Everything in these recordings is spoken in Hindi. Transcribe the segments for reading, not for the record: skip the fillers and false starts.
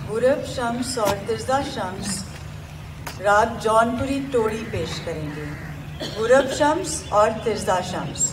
गुरब शम्स और तिरजा शम्स राग जौनपुरी टोड़ी पेश करेंगे। गुरब शम्स और तिरजा शम्स।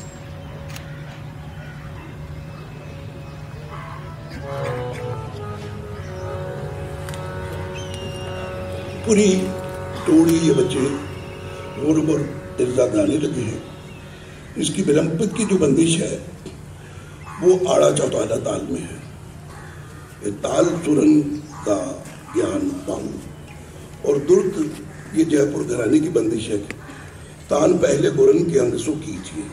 पूरी टोड़ी ये बच्चे गुरब और तिरजा गाने लगे हैं। इसकी विलंबित की जो बंदिश है वो आड़ा चौताला ताल में है। ये ताल सुरन का ज्ञान पाऊं और दुर्त ये जयपुर घराने की बंदिश है। तान पहले गुरन के अंग सो कीजिए।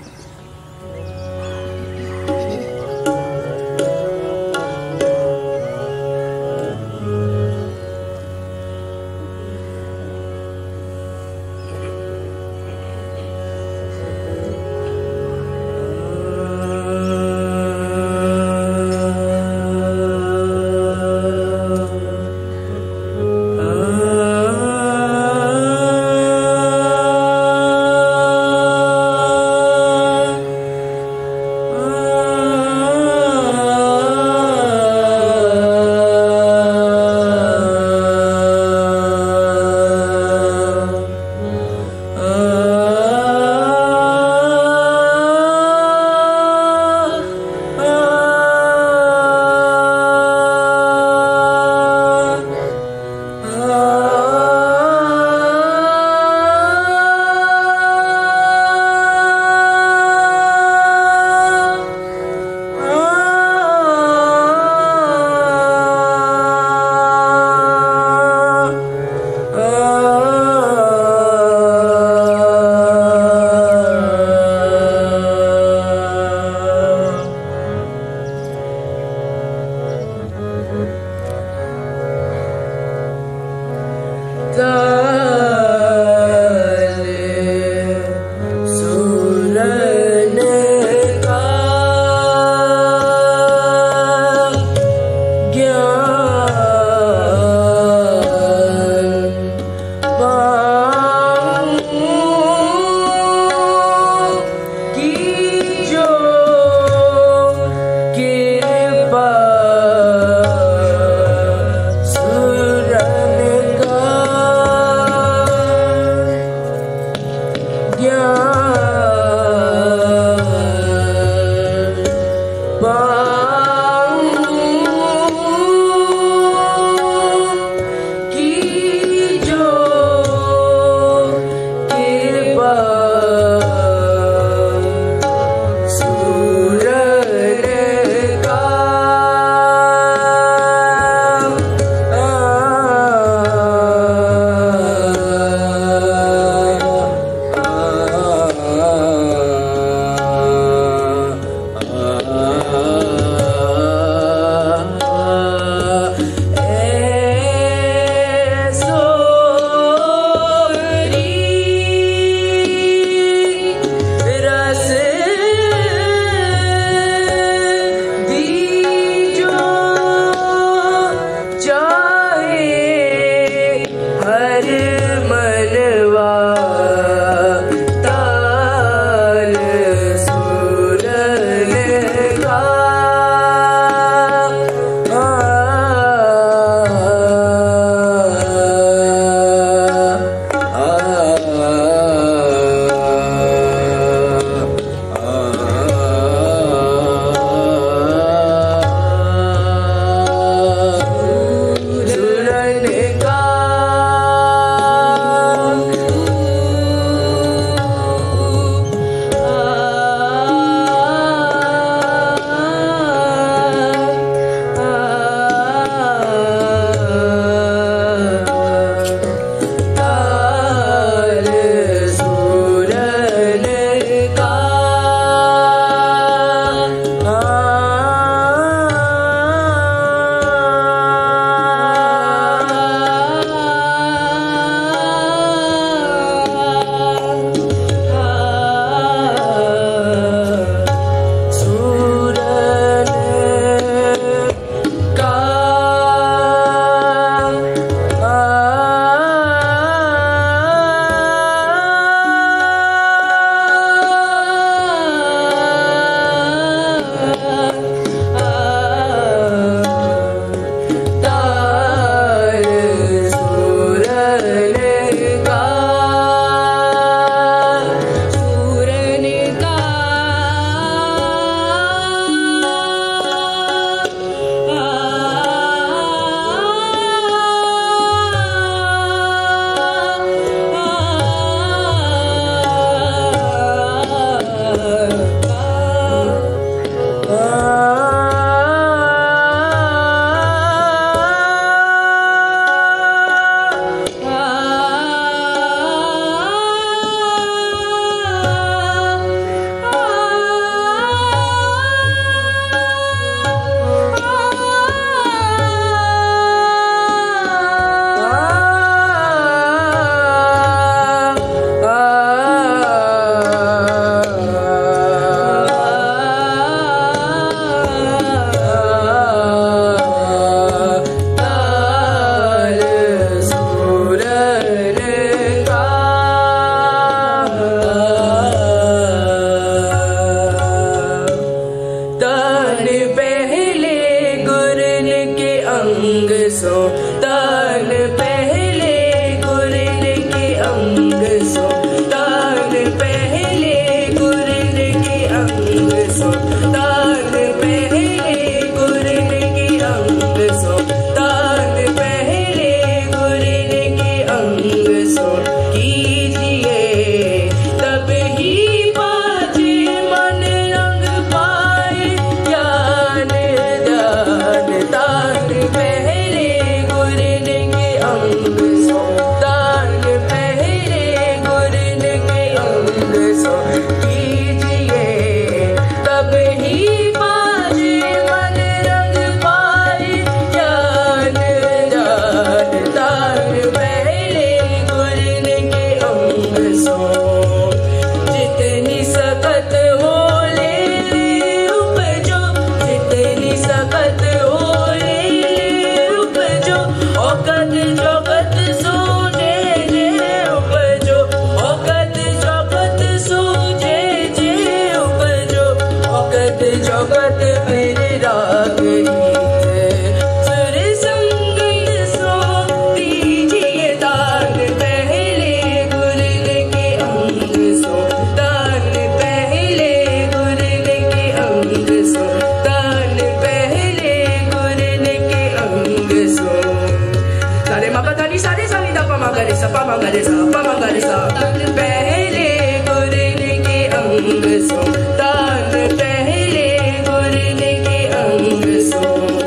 शबद फिर राग सुर संगत सो दीजिए दान पहले गुरन के अंग सो दान पहले गुरन के अंग सो दान पहले गुरन के अंग सो सारे मापा दानी सारे सानी दा पमा गरे सा पमा गरे सा पमा गरे सा दान पहले गुरन के अंग सो दान पहले गुरन के अंग सो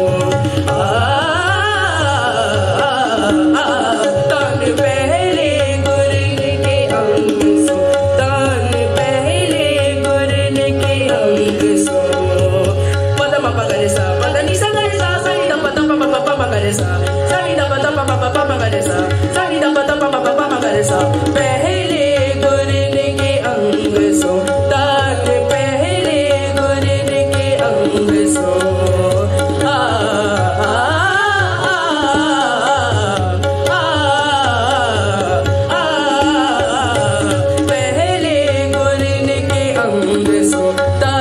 दान पहले गुरन के अंग सो दान पहले गुरन के अंग सो पद मापा गरे सा पद नि सा गरे सा सानी दा पद पमा पमा गरे सा सानी दा पद पमा पमा गरे सा सानी दा पद पमा पमा गरे सा पहले गुरन के अंग सो दान पहले गुरन के अंग सो पहले गुरन के अंग सो